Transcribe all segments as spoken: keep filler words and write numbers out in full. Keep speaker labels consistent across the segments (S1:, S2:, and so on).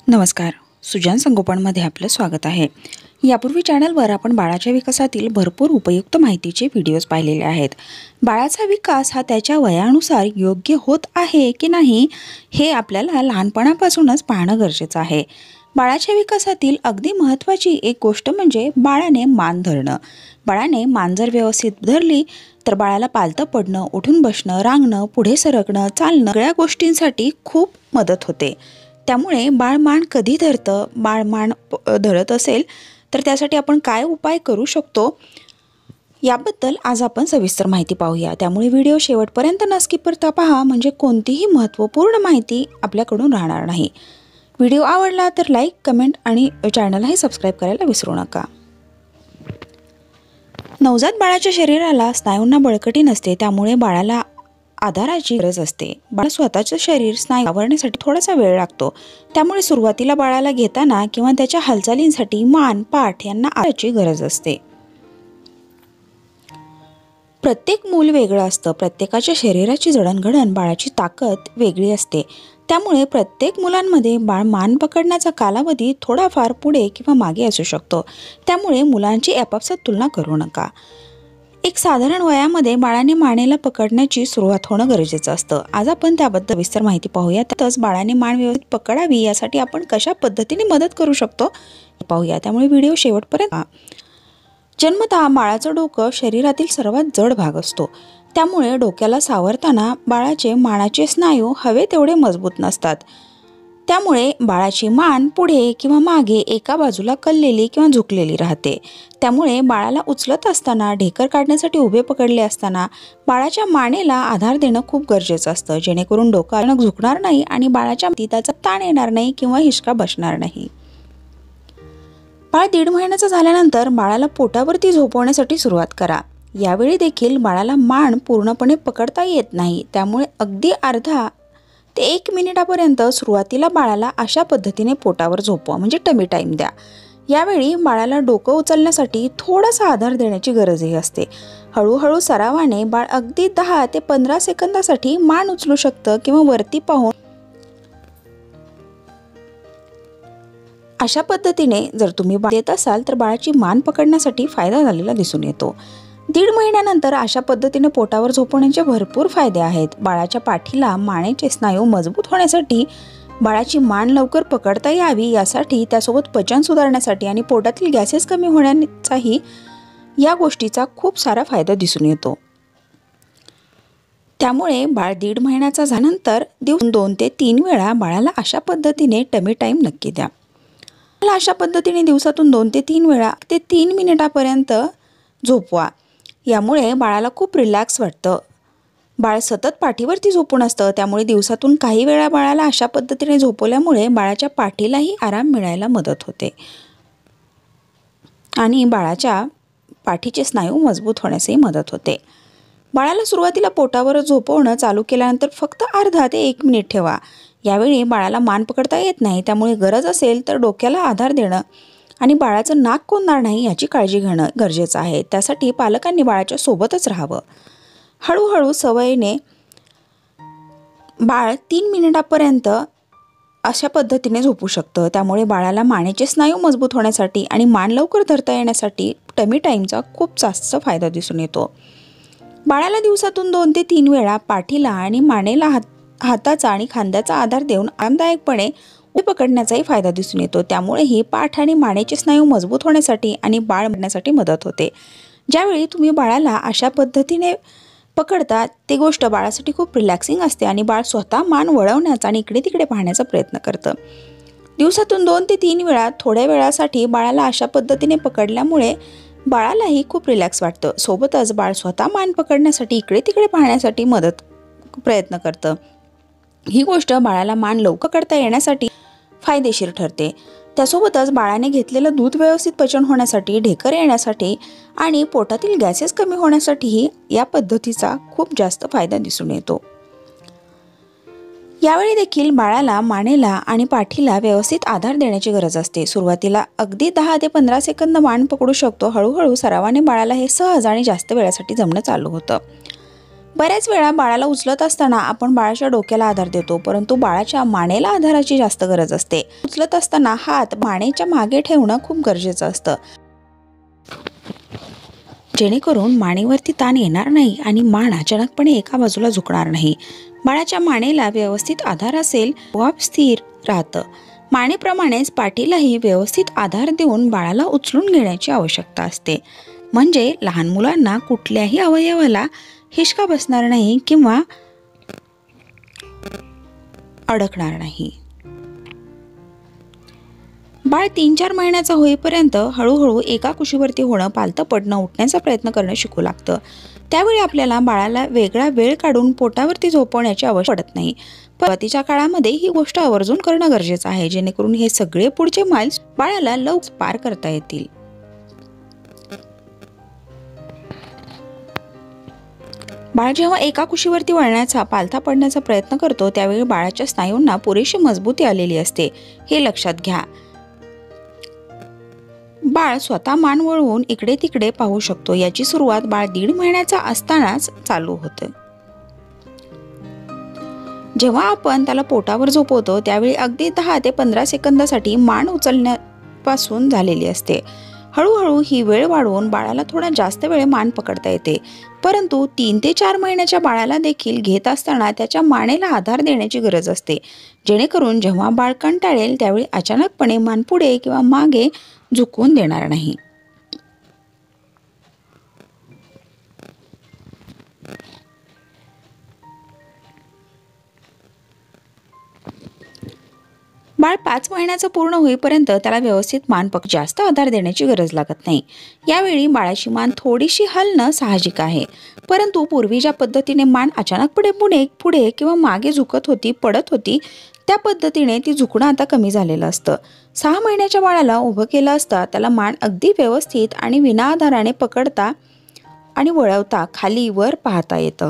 S1: नमस्कार, सुजान संगोपनमध्ये आपलं स्वागत आहे। यापूर्वी चॅनलवर आपण बाळाच्या विकासातील भरपूर उपयुक्त माहितीचे व्हिडिओज पाहिलेले आहेत। बाळाचा विकास हा त्याच्या वयानुसार योग्य होत आहे की नाही हे आपल्याला लहानपणापासूनच पाहणं गरजेचं आहे। बाळाच्या विकासातील अगदी महत्त्वाची एक गोष्ट म्हणजे बाळाने मान धरणं। बाळाने मान जर व्यवस्थित धरली तर बाळाला पालतं पडणं, उठून बसणं, रांगणं, पुढे सरकणं, चालणं सगळ्या गोष्टींसाठी खूप मदत होते। त्यामुळे बाळ मान कधी धरतं, बाळ मान धरत असेल तर त्यासाठी आपण काय उपाय करू शकतो याबद्दल आज आपण सविस्तर माहिती पाहूया। त्यामुळे व्हिडिओ शेवटपर्यंत न स्किप करता पहा, म्हणजे कोणतीही महत्त्वपूर्ण माहिती आपल्याकडून राहणार नाही। व्हिडिओ आवडला तर लाईक, कमेंट आणि चॅनललाही सबस्क्राईब करायला विसरू नका। नवजात बाळाच्या शरीराला स्नायूंना बळकटी नसते, त्यामुळे बाळाला आधाराची गरज असते। बाळ स्वतःचे शरीर स्नायू आवरण्यासाठी थोडासा वेळ लागतो, त्यामुळे सुरुवातीला बाळाला घेताना किंवा त्याच्या हालचालींसाठी मान, पाठ यांना आधाराची गरज असते। प्रत्येक मूल वेगळं असतं, प्रत्येकाच्या शरीराची जडणघडण, बाळाची ताकद वेगळी असते। त्यामुळे प्रत्येक मुलांमध्ये बाळ मान पकडण्याचा कालावधी थोडाफार पुढे किंवा मागे असू शकतो, त्यामुळे मुलांची आपापसात तुलना करू नका। एक साधारण वयामध्ये बाळाने मानेला पकडण्याची सुरुवात होणं गरजेचं असतं। आज आपण त्याबद्दल विस्तार माहिती पाहूया। त्यातच बाळाने मान व्यवस्थित पकडावी यासाठी आपण कशा पद्धतीने मदत करू शकतो पाहूया, त्यामुळे व्हिडिओ शेवटपर्यंत पहा। जन्मतः बाळाचं डोकं शरीरातील सर्वात जड भाग असतो, त्यामुळे डोक्याला सावरताना बाळाचे मानाचे स्नायू हवे तेवढे मजबूत नसतात। त्यामुळे बाळाची मान पुढे किंवा मागे एका बाजूला कललेली किंवा झुकलेली राहते। त्यामुळे बाळाला उचलत असताना, ढेकर काढण्यासाठी उभे पकडले असताना बाळाच्या मानेला आधार देणं खूप गरजेचं असतं, जेणेकरून डोकं अचानक झुकणार नाही आणि बाळाच्या त्याचा ताण येणार नाही किंवा हिसका बसणार नाही। बाळ दीड महिन्याचं झाल्यानंतर बाळाला पोटावरती झोपवण्यासाठी सुरुवात करा। यावेळी देखील बाळाला मान पूर्णपणे पकडता येत नाही, त्यामुळे अगदी अर्धा ते एक मिनिटापर्यंत सुरुवातीला बाळाला अशा पद्धतीने पोटावर झोपवा, म्हणजे टमी टाईम द्या। यावेळी बाळाला डोकं उचलण्यासाठी थोडासा आधार देण्याची गरजही असते। हळूहळू सरावाने बाळ अगदी दहा ते पंधरा सेकंदासाठी मान उचलू शकतं किंवा वरती पाहून अशा पद्धतीने जर तुम्ही बाळ देत असाल तर बाळाची मान पकडण्यासाठी फायदा झालेला दिसून येतो। दीड महिन्यानंतर अशा पद्धतीने पोटावर झोपवण्याचे भरपूर फायदे आहेत। बाळाच्या पाठीला मानेचे स्नायू मजबूत होण्यासाठी, बाळाची मान लवकर पकडता यावी यासाठी, त्यासोबत पचन सुधारण्यासाठी आणि पोटातील गॅसेस कमी होण्याचाही या गोष्टीचा खूप सारा फायदा दिसून येतो। त्यामुळे बाळ दीड महिन्याचा झाल्यानंतर दिवस दोन ते तीन वेळा बाळाला अशा पद्धतीने टमी टाईम नक्की द्या। अशा पद्धतीने दिवसातून दोन ते तीन वेळा ते तीन मिनिटापर्यंत झोपवा। यामुळे बाळाला खूप रिलॅक्स वाटतं। बाळ सतत पाठीवरती झोपून असतं, त्यामुळे दिवसातून काही वेळा बाळाला अशा पद्धतीने झोपवल्यामुळे बाळाच्या पाठीलाही आराम मिळायला मदत होते आणि बाळाच्या पाठीचे स्नायू मजबूत होण्यासही मदत होते। बाळाला सुरुवातीला पोटावर झोपवणं चालू केल्यानंतर फक्त अर्धा ते एक मिनिट ठेवा। यावेळी बाळाला मान पकडता येत नाही, त्यामुळे गरज असेल तर डोक्याला आधार देणं आणि बाळाचं नाक कोंदणार नाही याची काळजी घेणं गरजेचं आहे। त्यासाठी पालकांनी बाळाच्या सोबतच राहावं। हळूहळू सवयीने बाळ तीन मिनिटापर्यंत अशा पद्धतीने झोपू शकतं, त्यामुळे बाळाला मानेचे स्नायू मजबूत होण्यासाठी आणि मान लवकर धरता येण्यासाठी टमी टाईमचा खूप जास्त फायदा दिसून येतो। बाळाला दिवसातून दोन ते तीन वेळा पाठीला आणि मानेला हात हाताचा आणि खांद्याचा आधार देऊन आरामदायकपणे उभे पकडण्याचाही फायदा दिसून येतो। त्यामुळे ही पाठ आणि मानेचे स्नायू मजबूत होण्यासाठी आणि बाळ वाढण्यासाठी मदत होते। ज्यावेळी तुम्ही बाळाला अशा पद्धतीने पकडता ती गोष्ट बाळासाठी खूप रिलॅक्सिंग असते आणि बाळ स्वतः मान वळवण्याचा आणि इकडे तिकडे पाहण्याचा प्रयत्न करतं। दिवसातून दोन ते तीन वेळा थोड्या वेळासाठी बाळाला अशा पद्धतीने पकडल्यामुळे बाळालाही खूप रिलॅक्स वाटतं। सोबतच बाळ स्वतः मान पकडण्यासाठी इकडे तिकडे पाहण्यासाठी मदत प्रयत्न करतं। ही गोष्ट बाळाला मान लवकर करता येण्यासाठी फायदेशीर ठरते। त्यासोबतच बाळाने घेतलेलं दूध व्यवस्थित पचन होण्यासाठी, ढेकर येण्यासाठी आणि पोटातील गॅसेस कमी होण्यासाठीही या पद्धतीचा खूप जास्त फायदा दिसून येतो। यावेळी देखील बाळाला मानेला आणि पाठीला व्यवस्थित आधार देण्याची गरज असते। सुरुवातीला अगदी दहा ते पंधरा सेकंद मान पकडू शकतो। हळूहळू सरावाने बाळाला हे सहज आणि जास्त वेळासाठी जमणं चालू होतं। बऱ्याच वेळा बाळाला उचलत असताना आपण बाळाच्या डोक्याला आधार देतो, परंतु बाळाच्या मानेला आधाराची जास्त गरज असते. उचलत असताना हात मानेच्या मागे ठेवणं खूप गरजेचं असतं, जेणेकरून मानेवरती ताण येणार नाही आणि मान अचानकपणे एका बाजूला झुकणार नाही. बाळाच्या मानेला व्यवस्थित आधार असेल आपोआप स्थिर राहतं. मानेप्रमाणेच पाठीलाही व्यवस्थित आधार देऊन बाळाला उचलून घेण्याची आवश्यकता असते, म्हणजे लहान मुलांना कुठल्याही अवयवाला हिसका बसणार नाही किंवा अडकणार नाही. बाळ तीन चार महिन्याचा होईपर्यंत हळूहळू एका कुशीवरती होणं, पालतं पडणं, उठण्याचा प्रयत्न करणं शिकू लागतं. त्यावेळी आपल्याला बाळाला वेगळा वेळ काढून पोटावरती झोपवण्याची आवश्यकता पडत नाही. सुरुवातीच्या काळामध्ये ही गोष्ट आवर्जून करणं गरजेचं आहे, जेणेकरून हे सगळे पुढचे माइल्स बाळाला लवकर पार करता येतील. बाळ जेव्हा एका कुशीवरती वळण्याचा, पालथा पडण्याचा प्रयत्न करतो त्यावेळी बाळाच्या स्नायूंना पुरेशी मजबूती आलेली असते, हे लक्षात घ्या. बाळ स्वतः मान वळवून इकडे तिकडे पाहू शकतो. याची सुरुवात बाळ दीड महिन्याचा असतानाच चालू होते. जेव्हा आपण त्याला पोटावर झोपवतो त्यावेळी अगदी दहा ते पंधरा सेकंदासाठी मान उचलण्यापासून झालेली असते. हळूहळू ही वेळ वाढवून बाळाला थोडा जास्त वेळ मान पकडता येते, परंतु तीन ते चार महिन्याच्या बाळाला देखील घेत असताना त्याच्या मानेला आधार देण्याची गरज असते, जेणेकरून जेव्हा बाळ कंटाळेल त्यावेळी अचानकपणे मान पुढे किंवा मागे झुकवून देणार नाही. बाळ पाच महिन्याचं पूर्ण होईपर्यंत त्याला व्यवस्थित मान पकड जास्त आधार देण्याची गरज लागत नाही. यावेळी बाळाची मान थोडीशी हलणं साहजिक आहे, परंतु पूर्वी ज्या पद्धतीने मान अचानकपणे पुढे पुढे किंवा मागे झुकत होती, पडत होती, त्या पद्धतीने ती झुकणं आता कमी झालेलं असतं. सहा महिन्याच्या बाळाला उभं केलं असता त्याला मान अगदी व्यवस्थित आणि विना आधाराने पकडता आणि वळवता खाली वर पाहता येतं.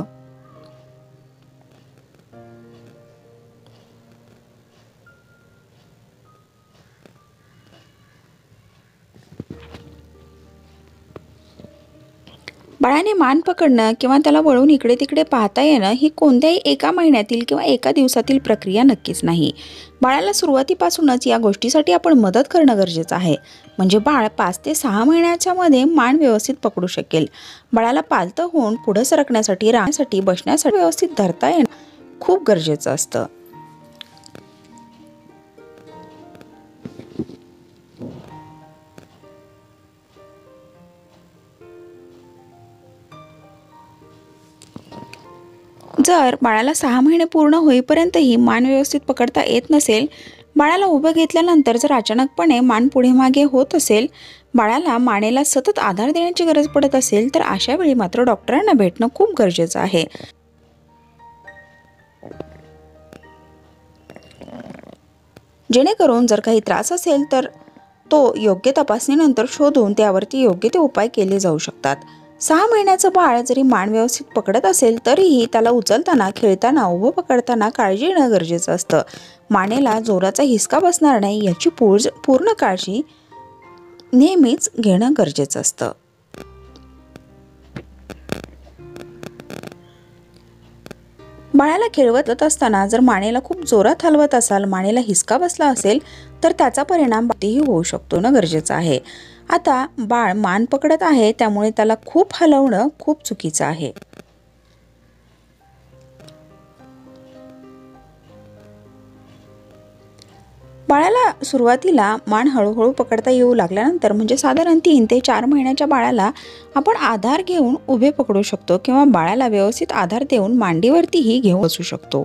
S1: बाळाने मान पकडणं किंवा त्याला वळून इकडे तिकडे पाहता येणं ही कोणत्याही एका महिन्यातील किंवा एका दिवसातील प्रक्रिया नक्कीच नाही. बाळाला सुरुवातीपासूनच या गोष्टीसाठी आपण मदत करणं गरजेचं आहे, म्हणजे बाळ पाच ते सहा महिन्याच्या मध्ये मान व्यवस्थित पकडू शकेल. बाळाला पालतं होऊन पुढे सरकण्यासाठी, राहण्यासाठी, बसण्यासाठी व्यवस्थित धरता येणं खूप गरजेचं असतं. जर बाळाला सहा महिने पूर्ण होईपर्यंतही मान व्यवस्थित पकडता येत नसेल, बाळाला उभं घेतल्यानंतर जर अचानकपणे मान पुढे मागे होत असेल, बाळाला मानेला सतत आधार देण्याची गरज पडत असेल, तर अशा वेळी मात्र डॉक्टरांना भेटणं खूप गरजेचं आहे. जेणेकरून जर काही त्रास असेल तर तो योग्य तपासणीनंतर शोधून त्यावरती योग्य ते उपाय केले जाऊ शकतात. सहा महिन्याचं बाळ जरी मान व्यवस्थित पकडत असेल तरीही त्याला उचलताना, खेळताना, उभं पकडताना काळजी घेणं गरजेचं असतं. मानेला जोराचा हिसका बसणार नाही याची पूर्ण काळजी नेहमीच घेणं गरजेचं असतं. बाळाला खेळवत असताना जर मानेला खूप जोरात हलवत असाल, मानेला हिसका बसला असेल, तर त्याचा परिणाम बाळालाही होऊ शकतो ना, गरजेचं आहे. आता बाळ मान पकडत आहे त्यामुळे त्याला खूप हलवणं खूप चुकीचं आहे. बाळाला सुरुवातीला मान हळूहळू पकडता येऊ लागल्यानंतर, म्हणजे साधारण तीन ते चार महिन्याच्या बाळाला आपण आधार घेऊन उभे पकडू शकतो किंवा बाळाला व्यवस्थित आधार देऊन मांडीवरतीही घेऊन बसू शकतो.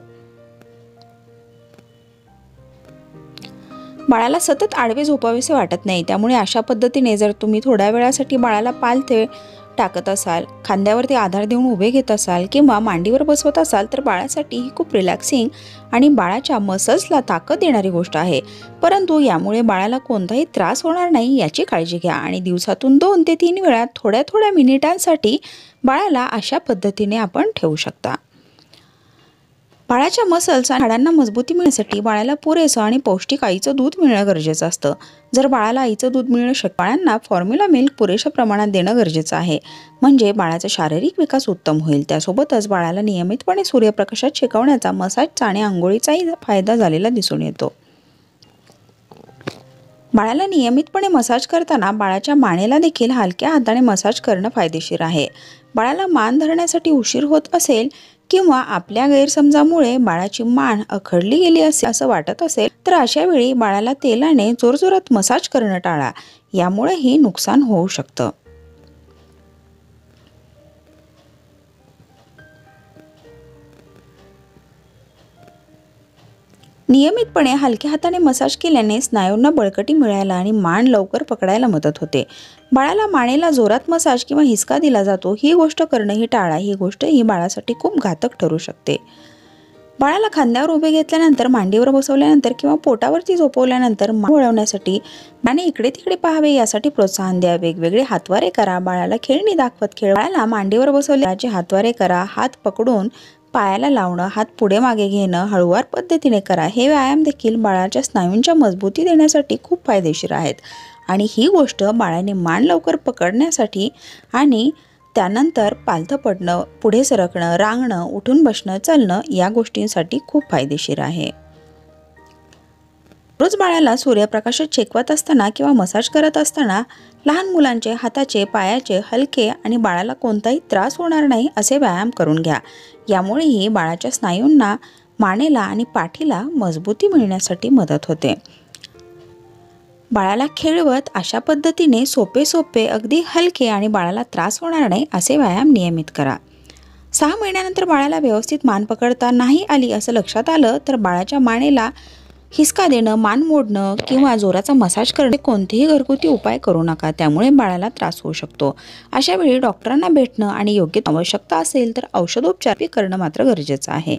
S1: बाळाला सतत आडवे झोपावेसे वाटत नाही, त्यामुळे अशा पद्धतीने जर तुम्ही थोड्या वेळासाठी बाळाला पालथे टाकत असाल, खांद्यावरती आधार देऊन उभे घेत असाल किंवा मांडीवर बसवत असाल, तर बाळासाठी ही खूप रिलॅक्सिंग आणि बाळाच्या मसल्सला ताकद देणारी गोष्ट आहे. परंतु यामुळे बाळाला कोणताही त्रास होणार नाही याची काळजी घ्या आणि दिवसातून दोन ते तीन वेळा थोड्या थोड्या मिनिटांसाठी बाळाला अशा पद्धतीने आपण ठेवू शकता. बाळाच्या मसल्स आणि हाडांना मजबूती मिळण्यासाठी बाळाला पुरेसं आणि पौष्टिक आईचं दूध मिळणं गरजेचं असतं. जर बाळाला आईचं दूध मिळणं शक्य बाळांना फॉर्म्युला मिल्क पुरेशा प्रमाणात देणं गरजेचं आहे, म्हणजे बाळाचा शारीरिक विकास उत्तम होईल. त्यासोबतच बाळाला नियमितपणे सूर्यप्रकाशात शिकवण्याचा, मसाजचा आणि अंघोळीचाही फायदा झालेला दिसून येतो. बाळाला नियमितपणे मसाज करताना बाळाच्या मानेला देखील हलक्या हाताने मसाज करणं फायदेशीर आहे. बाळाला मान धरण्यासाठी उशीर होत असेल किंवा आपल्या गैरसमजामुळे बाळाची मान अखडली गेली असेल असं वाटत असेल तर अशा वेळी बाळाला तेलाने जोरजोरात मसाज करणं टाळा. यामुळेही नुकसान होऊ शकतं. नियमितपणे हलक्या हाताने मसाज केल्याने स्नायूंना बळकटी मिळायला आणि मान लवकर पकडायला मदत होते. बाळाला मानेला जोरात मसाज किंवा हिसका दिला जातो ही गोष्ट करणंही टाळा. ही गोष्ट ही बाळासाठी खूप घातक ठरू शकते. बाळाला खांद्यावर उभे घेतल्यानंतर, मांडीवर बसवल्यानंतर किंवा पोटावरती झोपवल्यानंतर मान वळवण्यासाठी बाळाने इकडे तिकडे पाहावे यासाठी प्रोत्साहन द्या. वेगवेगळे हातवारे करा. बाळाला खेळणी दाखवत खेळ. बाळाला मांडीवर बसवल्याचे हातवारे करा. हात पकडून पायाला लावणं, हात पुढे मागे घेणं हळूवार पद्धतीने करा. हे व्यायाम देखील बाळाच्या स्नायूंच्या मजबूती देण्यासाठी खूप फायदेशीर आहेत आणि ही गोष्ट बाळाने मान लवकर पकडण्यासाठी आणि त्यानंतर पालथं पडणं, पुढे सरकणं, रांगणं, उठून बसणं, चालणं या गोष्टींसाठी खूप फायदेशीर आहे. रोज बाळाला सूर्यप्रकाशात शेकवत असताना किंवा मसाज करत असताना लहान मुलांचे हाताचे, पायाचे हलके आणि बाळाला कोणताही त्रास होणार नाही असे व्यायाम करून घ्या. यामुळेही बाळाच्या स्नायूंना, मानेला आणि पाठीला मजबूती मिळण्यासाठी मदत होते. बाळाला खेळवत अशा पद्धतीने सोपे सोपे अगदी हलके आणि बाळाला त्रास होणार नाही असे व्यायाम नियमित करा. सहा महिन्यानंतर बाळाला व्यवस्थित मान पकडता नाही आली असं लक्षात आलं तर बाळाच्या मानेला हिसका देणं, मान मोडणं किंवा जोराचा मसाज करणे कोणतेही घरगुती उपाय करू नका. त्यामुळे बाळाला त्रास होऊ शकतो. अशा वेळी डॉक्टरांना भेटणं आणि योग्य आवश्यकता असेल तर औषधोपचार करणं मात्र गरजेचं आहे.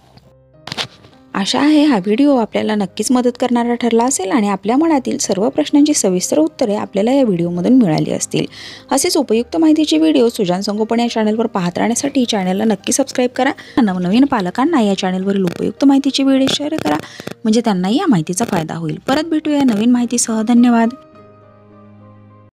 S1: आशा आहे हा व्हिडिओ आपल्याला नक्कीच मदत करणारा ठरला असेल आणि आपल्या मनातील सर्व प्रश्नांची सविस्तर उत्तरे आपल्याला या व्हिडिओमधून मिळाली असतील. असेच उपयुक्त माहितीचे व्हिडिओ सुजान संगोपन या चॅनलवर पाहत राहण्यासाठी चॅनलला नक्की सबस्क्राईब करा. नवनवीन पालकांना या चॅनलवरील उपयुक्त माहितीचे व्हिडिओ शेअर करा म्हणजे त्यांनाही या माहितीचा फायदा होईल. परत भेटूया नवीन माहितीसह. धन्यवाद.